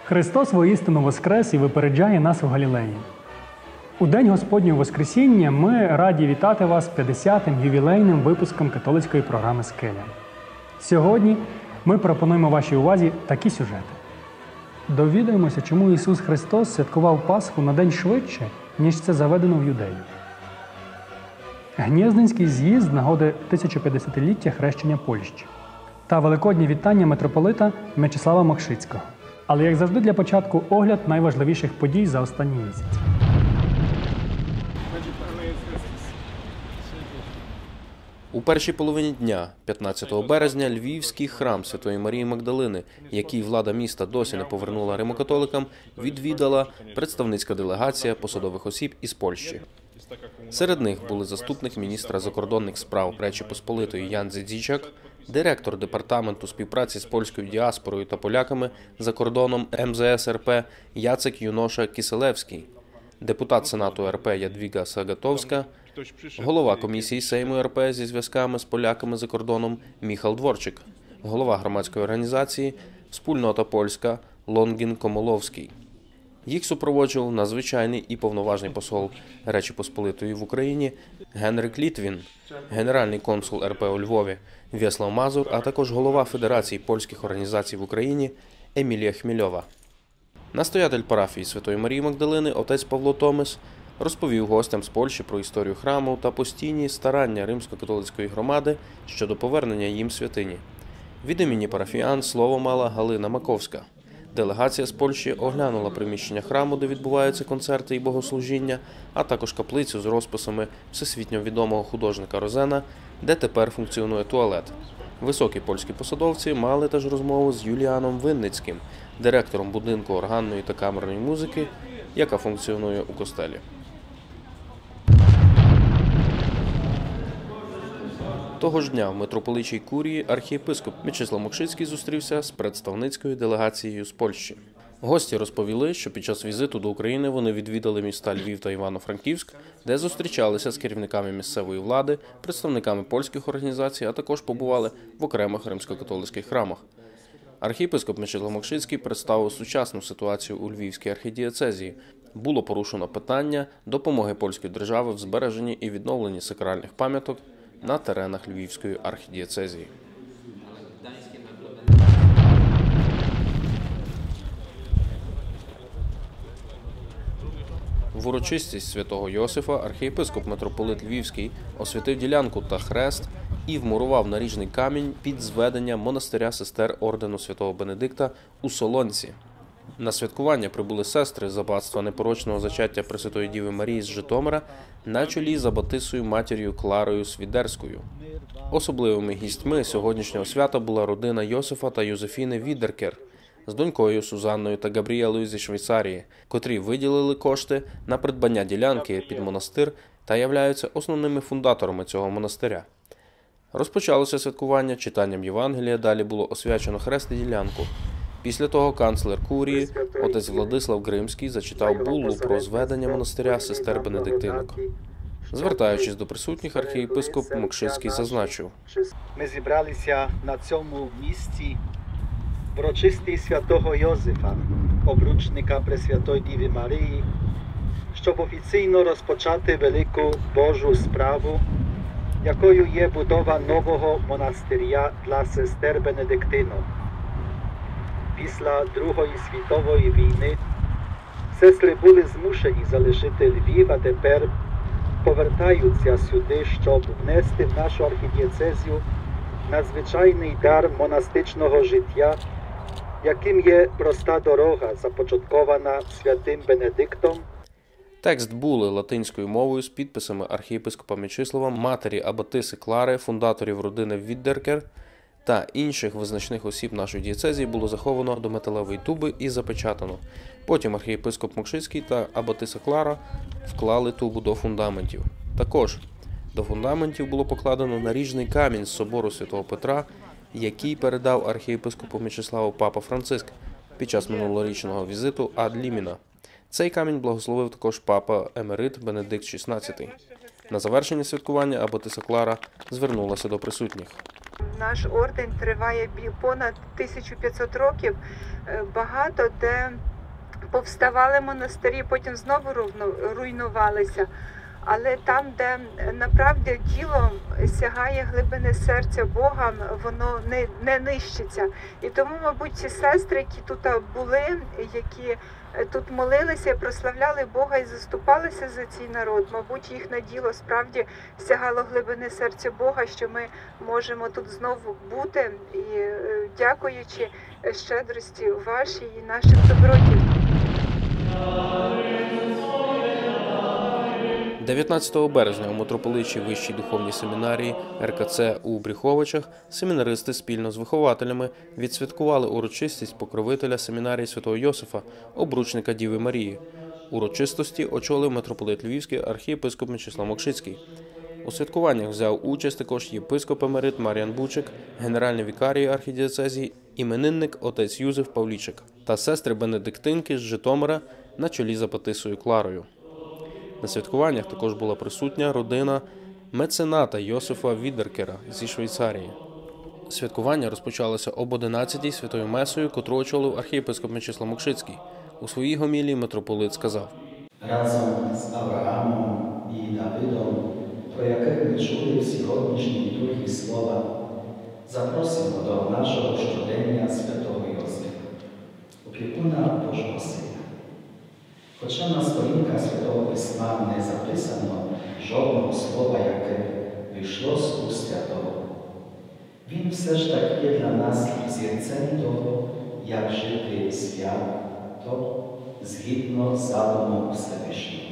Христос воістину воскрес і випереджає нас в Галілеї. У День Господнього Воскресіння ми раді вітати вас 50-м ювілейним випуском католицької програми «Скеля». Сьогодні ми пропонуємо вашій увазі такі сюжети. Довідаємося, чому Ісус Христос святкував Пасху на день швидше, ніж це заведено в Юдею. Гнєздинський з'їзд з нагоди 1050-ліття хрещення Польщі та великодні вітання митрополита Мечислава Мокшицького. Але, як завжди, для початку огляд найважливіших подій за останній місяць. У першій половині дня, 15 березня, Львівський храм Святої Марії Магдалини, який влада міста досі не повернула римокатоликам, відвідала представницька делегація посадових осіб із Польщі. Серед них були заступник міністра закордонних справ Речі Посполитої Ян Дзідзічак, директор департаменту співпраці з польською діаспорою та поляками за кордоном МЗС РП Яцек Юноша Кіселевський, депутат Сенату РП Ядвіга Сагатовська, голова комісії Сейму РП зі зв'язками з поляками за кордоном Міхал Дворчик, голова громадської організації «Спільнота польська» Лонгін Комоловський. Їх супроводжував надзвичайний і повноважний посол Речі Посполитої в Україні Генрик Літвін, генеральний консул РП у Львові В'яслав Мазур, а також голова Федерації польських організацій в Україні Емілія Хмільова. Настоятель парафії Святої Марії Магдалини отець Павло Томис розповів гостям з Польщі про історію храму та постійні старання римсько-католицької громади щодо повернення їм святині. Від імені парафіян слово мала Галина Маковська. Делегація з Польщі оглянула приміщення храму, де відбуваються концерти і богослужіння, а також каплицю з розписами всесвітньо відомого художника Розена, де тепер функціонує туалет. Високі польські посадовці мали теж розмову з Юліаном Винницьким, директором будинку органної та камерної музики, яка функціонує у костелі. Того ж дня в митрополичій курії архієпископ Мечислав Мокшицький зустрівся з представницькою делегацією з Польщі. Гості розповіли, що під час візиту до України вони відвідали міста Львів та Івано-Франківськ, де зустрічалися з керівниками місцевої влади, представниками польських організацій, а також побували в окремих римсько-католицьких храмах. Архієпископ Мечислав Мокшицький представив сучасну ситуацію у Львівській архідієцезії. Було порушено питання допомоги польської держави в збереженні і відновленні сакральних пам'яток на теренах Львівської архідієцезії. В урочистість святого Йосифа архієпископ митрополит Львівський освятив ділянку та хрест і вмурував наріжний камінь під зведення монастиря сестер ордену святого Бенедикта у Солонці. На святкування прибули сестри з аббатства непорочного зачаття Пресвятої Діви Марії з Житомира на чолі з аббатисою матір'ю Кларою Свідерською. Особливими гістьми сьогоднішнього свята була родина Йосифа та Юзефіни Відеркер з донькою Сузанною та Габріелою зі Швейцарії, котрі виділили кошти на придбання ділянки під монастир та являються основними фундаторами цього монастиря. Розпочалося святкування читанням Євангелія, далі було освячено хрест і ділянку. Після того канцлер курії, отець Владислав Гримський, зачитав буллу про зведення монастиря сестер Бенедиктинок. Звертаючись до присутніх, архієпископ Мокшицький зазначив: Ми зібралися на цьому місці в урочистості святого Йозефа, обручника Пресвятої Діви Марії, щоб офіційно розпочати велику Божу справу, якою є будова нового монастиря для сестер Бенедиктинок. Після Другої світової війни сестри були змушені залишити Львів, а тепер повертаються сюди, щоб внести в нашу архідієцезію надзвичайний дар монастичного життя, яким є проста дорога, започаткована святим Бенедиктом. Текст були латинською мовою з підписами архієпископа Мечислава, матері аббатиси Клари, фундаторів родини Віддеркер та інших визначних осіб нашої дієцезії було заховано до металевої туби і запечатано. Потім архієпископ Мокшицький та аббатиса Клара вклали тубу до фундаментів. Також до фундаментів було покладено наріжний камінь з собору Святого Петра, який передав архієпископу Мечиславу папа Франциск під час минулорічного візиту ад ліміна. Цей камінь благословив також папа емерит Бенедикт XVI. На завершення святкування аббатиса Клара звернулася до присутніх. Наш орден триває понад 1500 років. багато, де повставали монастирі, потім знову руйнувалися. Але там, де направді діло сягає глибини серця Бога, воно не нищиться. І тому, мабуть, ці сестри, які тут були, які тут молилися, прославляли Бога і заступалися за цей народ, мабуть, їхнє діло справді сягало глибини серця Бога, що ми можемо тут знову бути, і дякуючи щедрості вашій і наших добротів. 19 березня у митрополичій Вищій духовній семінарії РКЦ у Брюховичах семінаристи спільно з вихователями відсвяткували урочистість покровителя семінарії святого Йосифа, обручника Діви Марії. Урочистості очолив митрополит Львівський архієпископ Мечислав Мокшицький. У святкуваннях взяв участь також єпископ емерит Мар'ян Бучик, генеральний вікарій архідієцезії, іменинник отець Юзеф Павлічик та сестри Бенедиктинки з Житомира на чолі з аббатисою Кларою. На святкуваннях також була присутня родина мецената Йосифа Відеркера зі Швейцарії. Святкування розпочалося об 11-й святою месою, котру очолив архієпископ Мечислав Мокшицький. У своїй гомілії митрополит сказав: Разом з Авраамом і Давидом, про яких ми чули в сьогоднішній літургії слова, запросимо до нашого щодення святого Йосифа, опікуна Божого Сина. Хоча на сторінках Святого Письма не записано жодного слова, яке вийшло з уст святого, він все ж таки є для нас зірцем того, як жити свято, згідно з задумом Всевишнього.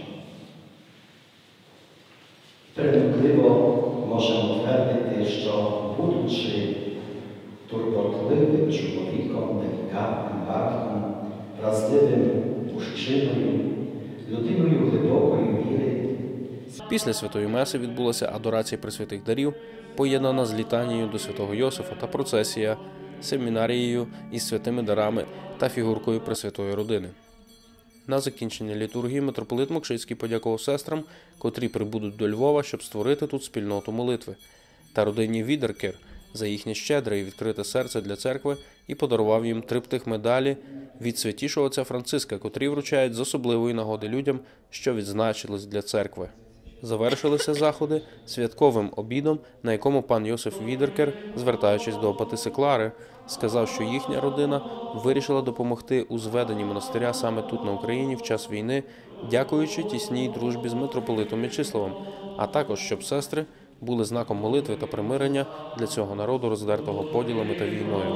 Примудливо можемо твердити, що, будучи турботливим чоловіком, делікатним батьком, вразливим мужчиною, людиною глибокої віри. Після святої меси відбулася адорація пресвятих дарів, поєднана з літанією до святого Йосифа та процесія семінарією із святими дарами та фігуркою Пресвятої Родини. На закінчення літургії митрополит Мокшицький подякував сестрам, котрі прибудуть до Львова, щоб створити тут спільноту молитви, та родині Відеркер за їхнє щедре і відкрите серце для церкви і подарував їм триптих медалі від святішого отця Франциска, котрі вручають з особливої нагоди людям, що відзначились для церкви. Завершилися заходи святковим обідом, на якому пан Йосиф Відеркер, звертаючись до аббатиси Клари, сказав, що їхня родина вирішила допомогти у зведенні монастиря саме тут, на Україні, в час війни, дякуючи тісній дружбі з митрополитом Мечиславом, а також, щоб сестри були знаком молитви та примирення для цього народу, роздертого поділами та війною.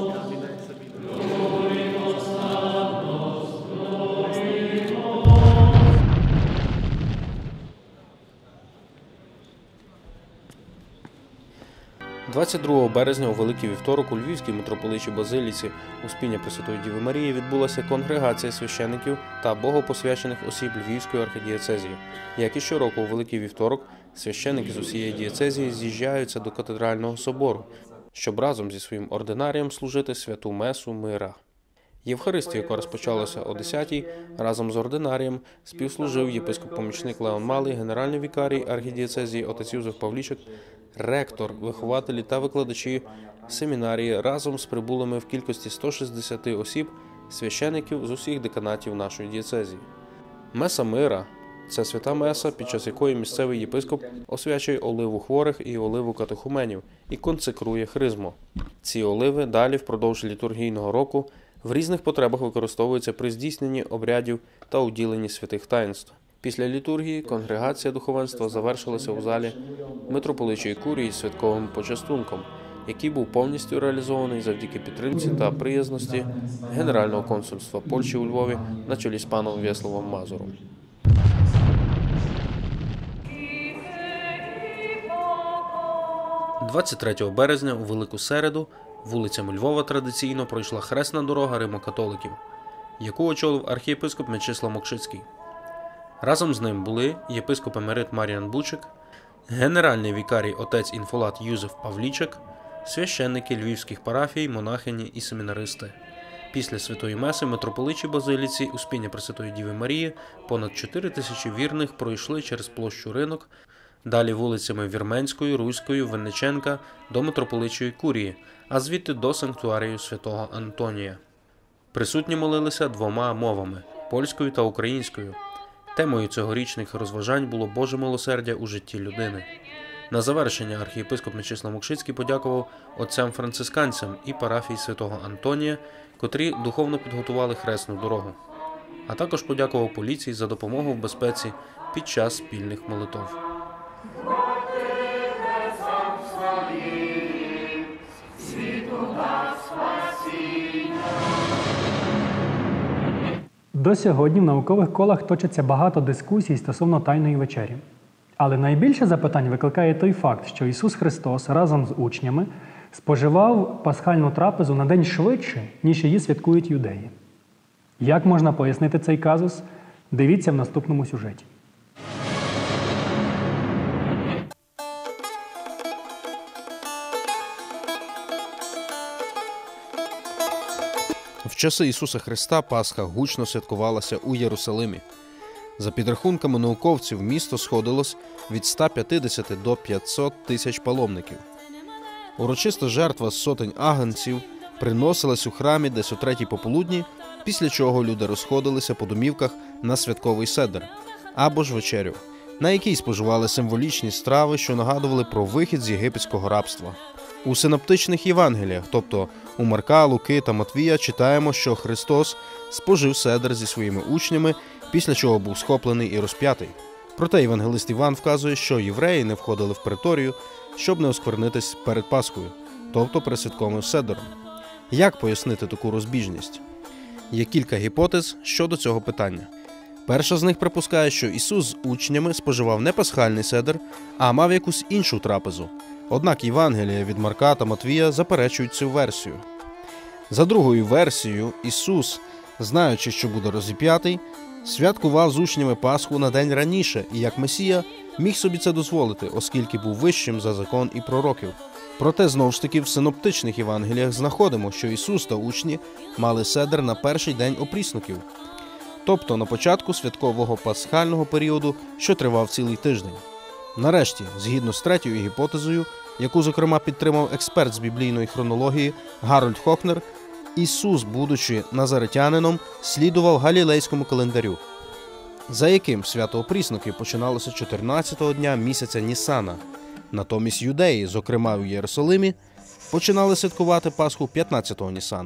– 22 березня у Великий вівторок у Львівській митрополичій базиліці Успіння Пресвятої Діви Марії відбулася конгрегація священиків та богопосвячених осіб Львівської архідієцезії. Як і щороку у Великий вівторок, священики з усієї дієцезії з'їжджаються до катедрального собору, щоб разом зі своїм ординарієм служити святу месу мира. Євхаристію, яка розпочалася о 10-й, разом з ординарієм співслужив єпископ-помічник Леон Малий, генеральний вікарій архідієцезії отець Юзеф Павлічик, ректор, вихователі та викладачі семінарії разом з прибулими в кількості 160 осіб священиків з усіх деканатів нашої дієцезії. Меса мира – це свята меса, під час якої місцевий єпископ освячує оливу хворих і оливу катехуменів і консекрує хризмо. Ці оливи далі впродовж літургійного року в різних потребах використовуються при здійсненні обрядів та уділенні святих таїнств. Після літургії конгрегація духовенства завершилася у залі митрополичої курії з святковим почастунком, який був повністю реалізований завдяки підтримці та приязності Генерального консульства Польщі у Львові на чолі з паном В'яславом Мазуром. 23 березня у Велику Середу вулицями Львова традиційно пройшла хресна дорога римокатоликів, яку очолив архієпископ Мечислав Мокшицький. Разом з ним були єпископ емерит Мар'ян Бучик, генеральний вікарій отець Інфолат Юзеф Павлічик, священники львівських парафій, монахині і семінаристи. Після святої меси митрополичій базиліці Успіння Пресвятої Діви Марії понад 4 тисячі вірних пройшли через площу Ринок, далі вулицями Вірменською, Руською, Винниченка до митрополичої курії, а звідти до санктуарію святого Антонія. Присутні молилися двома мовами – польською та українською. Темою цьогорічних розважань було Боже милосердя у житті людини. На завершення архієпископ Мечислав Мокшицький подякував отцям-францисканцям і парафії святого Антонія, котрі духовно підготували хресну дорогу. А також подякував поліції за допомогу в безпеці під час спільних молитов. До сьогодні в наукових колах точиться багато дискусій стосовно Тайної вечері. Але найбільше запитань викликає той факт, що Ісус Христос разом з учнями споживав пасхальну трапезу на день швидше, ніж її святкують юдеї. Як можна пояснити цей казус? Дивіться в наступному сюжеті. В часи Ісуса Христа Пасха гучно святкувалася у Єрусалимі. За підрахунками науковців, місто сходилось від 150 до 500 тисяч паломників. Урочиста жертва з сотень агнців приносилась у храмі десь о 3-й пополудні, після чого люди розходилися по домівках на святковий седер або ж вечерю, на якій споживали символічні страви, що нагадували про вихід з єгипетського рабства. У синоптичних Євангеліях, тобто у Марка, Луки та Матвія, читаємо, що Христос спожив седер зі своїми учнями, після чого був схоплений і розп'ятий. Проте євангелист Іван вказує, що євреї не входили в преторію, щоб не осквернитись перед Пасхою, тобто перед святковим седером. Як пояснити таку розбіжність? Є кілька гіпотез щодо цього питання. Перша з них припускає, що Ісус з учнями споживав не пасхальний седер, а мав якусь іншу трапезу. Однак Євангелія від Марка та Матвія заперечують цю версію. За другою версією, Ісус, знаючи, що буде розіп'ятий, святкував з учнями Пасху на день раніше і, як Месія, міг собі це дозволити, оскільки був вищим за закон і пророків. Проте, знову ж таки, в синоптичних Євангеліях знаходимо, що Ісус та учні мали седер на перший день опрісноків, тобто на початку святкового пасхального періоду, що тривав цілий тиждень. Нарешті, згідно з третьою гіпотезою, яку, зокрема, підтримав експерт з біблійної хронології Гарольд Хохнер, Ісус, будучи назаретянином, слідував галілейському календарю, за яким свято опрісноки починалося 14-го дня місяця Нісана. Натомість юдеї, зокрема в Єрусалимі, починали святкувати Пасху 15-го Нісана.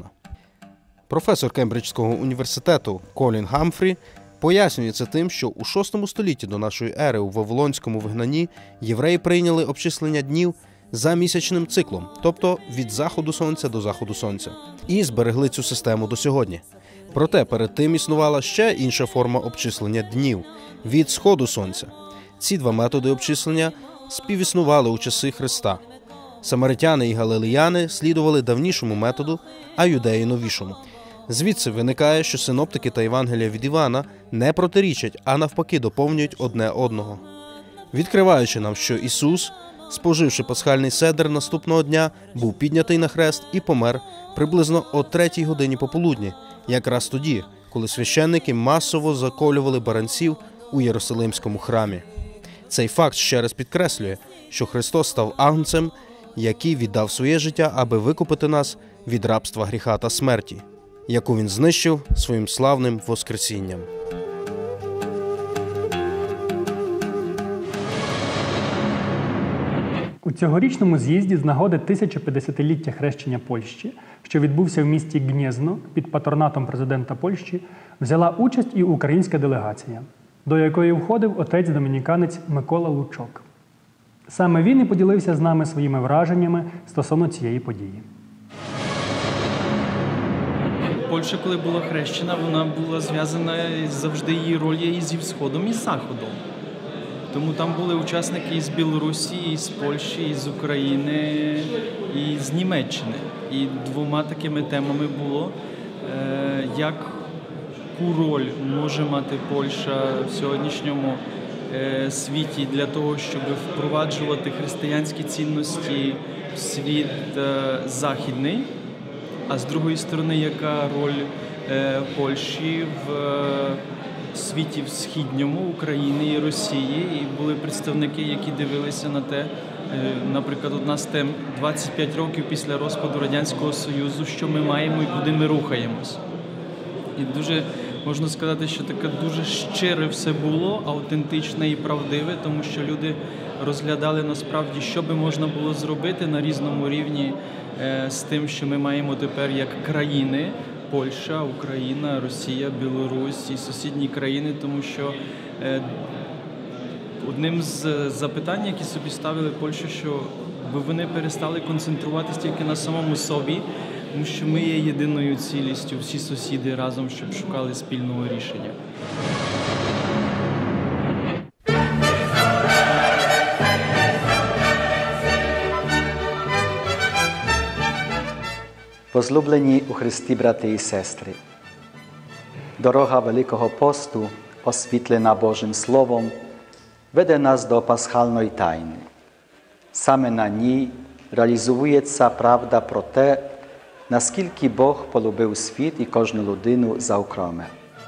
Професор Кембриджського університету Колін Гамфрі пояснює це тим, що у VI столітті до нашої ери у Вавилонському вигнанні євреї прийняли обчислення днів за місячним циклом, тобто від заходу сонця до заходу сонця, і зберегли цю систему до сьогодні. Проте перед тим існувала ще інша форма обчислення днів – від сходу сонця. Ці два методи обчислення співіснували у часи Христа. Самаритяни і галилеяни слідували давнішому методу, а юдеї – новішому. Звідси виникає, що синоптики та Євангелія від Івана не протирічать, а навпаки доповнюють одне одного. Відкриваючи нам, що Ісус, споживши пасхальний седер наступного дня, був піднятий на хрест і помер приблизно о 3-й годині пополудні, якраз тоді, коли священники масово заколювали баранців у Єрусалимському храмі. Цей факт ще раз підкреслює, що Христос став агнцем, який віддав своє життя, аби викупити нас від рабства гріха та смерті, яку він знищив своїм славним воскресінням. У цьогорічному з'їзді з нагоди 1050-ліття хрещення Польщі, що відбувся в місті Гнєзно під патронатом президента Польщі, взяла участь і українська делегація, до якої входив отець-домініканець Микола Лучок. Саме він і поділився з нами своїми враженнями стосовно цієї події. Польща, коли була хрещена, вона була зв'язана завжди її роль і зі Сходом, і з Заходом. Тому там були учасники із Білорусі, із Польщі, із України, і з Німеччини. І двома такими темами було, яку роль може мати Польща в сьогоднішньому світі для того, щоб впроваджувати християнські цінності в світ західний, а з другої сторони, яка роль Польщі в світі в східньому, України і Росії, і були представники, які дивилися на те, наприклад, одна з тем 25 років після розпаду Радянського Союзу, що ми маємо і куди ми рухаємось. І дуже, можна сказати, що таке дуже щире все було, аутентичне і правдиве, тому що люди розглядали насправді, що би можна було зробити на різному рівні з тим, що ми маємо тепер як країни, Польща, Україна, Росія, Білорусь і сусідні країни, тому що одним з запитань, які собі ставили Польщу, що вони перестали концентруватися тільки на самому собі, тому що ми є єдиною цілістю, всі сусіди разом, щоб шукали спільного рішення. Возлюблені у Христі, брати і сестри, дорога Великого посту, освітлена Божим Словом, веде нас до пасхальної тайни. Саме на ній реалізується правда про те, наскільки Бог полюбив світ і кожну людину заокреме.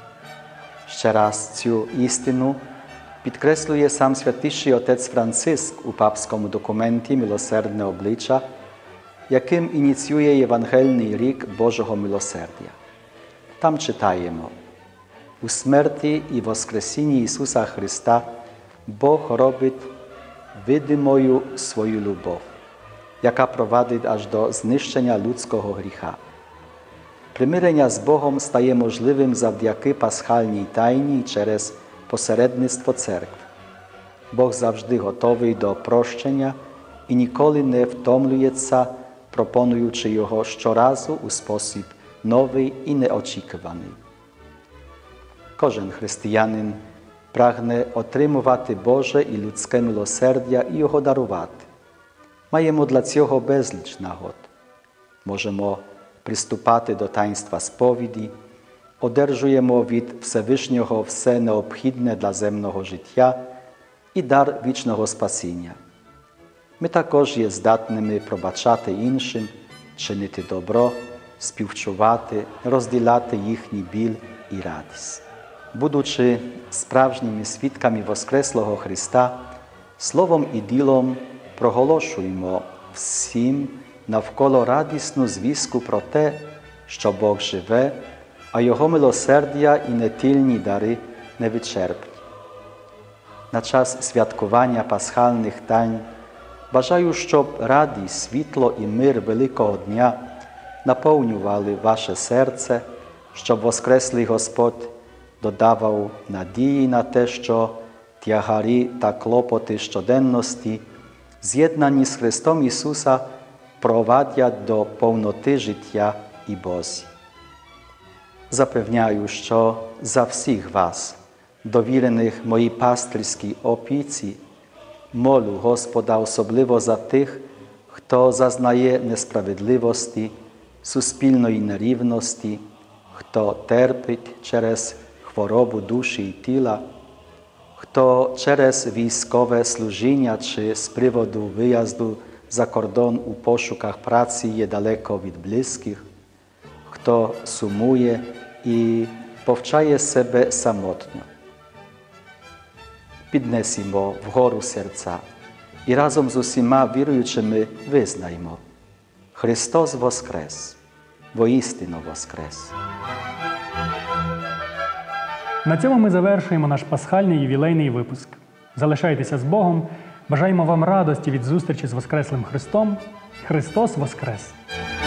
Ще раз цю істину підкреслює сам святіший отець Франциск у папському документі «Милосердне обличчя», яким ініціює Євангельний рік Божого милосердя. Там читаємо: «У смерті і воскресінні Ісуса Христа Бог робить видимою свою любов, яка провадить аж до знищення людського гріха. Примирення з Богом стає можливим завдяки пасхальній тайні через посередництво церкви. Бог завжди готовий до прощення і ніколи не втомлюється, пропонуючи його щоразу у спосіб новий і неочікуваний. Кожен християнин прагне отримувати Боже і людське милосердя і його дарувати. Маємо для цього безліч нагод. Можемо приступати до таїнства сповіді, одержуємо від Всевишнього все необхідне для земного життя і дар вічного спасіння. Ми також є здатними пробачати іншим, чинити добро, співчувати, розділяти їхній біль і радість. Будучи справжніми свідками Воскреслого Христа, словом і ділом проголошуємо всім навколо радісну звістку про те, що Бог живе, а Його милосердя і нетільні дари невичерпні. На час святкування пасхальних тайн бажаю, щоб радість, світло і мир Великого Дня наповнювали ваше серце, щоб Воскреслий Господь додавав надії на те, що тягарі та клопоти щоденності, з'єднані з Христом Ісуса, провадять до повноти життя і Божі. Запевняю, що за всіх вас, довірених моїй пастирській опіці, молю Господа особливо за тих, хто зазнає несправедливості, суспільної нерівності, хто терпить через хворобу душі і тіла, хто через військове служіння чи з приводу виїзду за кордон у пошуках праці є далеко від близьких, хто сумує і повчає себе самотньо. Піднесімо вгору серця і разом з усіма віруючими визнаймо: Христос воскрес, воістину воскрес. На цьому ми завершуємо наш пасхальний ювілейний випуск. Залишайтеся з Богом. Бажаємо вам радості від зустрічі з Воскреслим Христом. Христос воскрес!